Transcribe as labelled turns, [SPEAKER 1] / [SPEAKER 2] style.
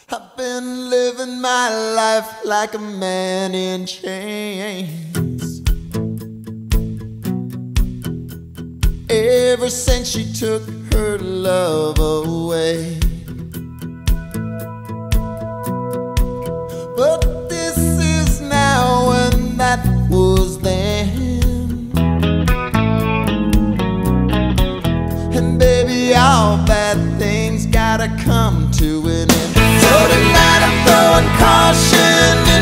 [SPEAKER 1] I've been living my life like a man in chains ever since she took her love away. But this is now and that was then. And baby, all bad things gotta come to an end. So tonight I'm throwing caution